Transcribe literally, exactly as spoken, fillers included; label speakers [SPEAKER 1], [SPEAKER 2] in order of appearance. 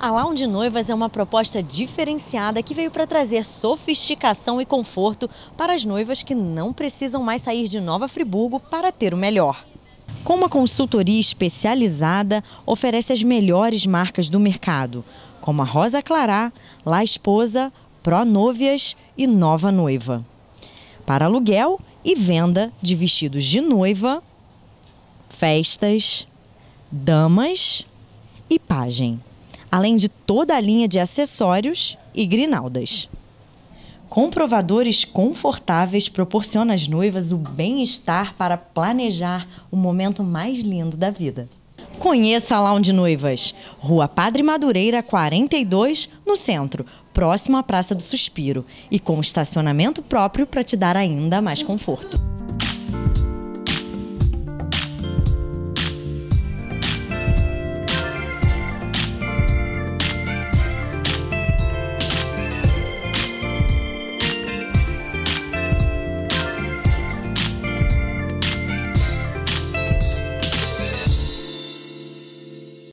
[SPEAKER 1] A Lounge Noivas é uma proposta diferenciada que veio para trazer sofisticação e conforto para as noivas que não precisam mais sair de Nova Friburgo para ter o melhor. Com uma consultoria especializada, oferece as melhores marcas do mercado, como a Rosa Clará, La Esposa, Pro Nóvias e Nova Noiva. Para aluguel e venda de vestidos de noiva, festas, damas e pajem, além de toda a linha de acessórios e grinaldas. Comprovadores confortáveis proporcionam às noivas o bem-estar para planejar o momento mais lindo da vida. Conheça a Lounge Noivas, Rua Padre Madureira quarenta e dois, no centro, próximo à Praça do Suspiro, e com estacionamento próprio para te dar ainda mais conforto.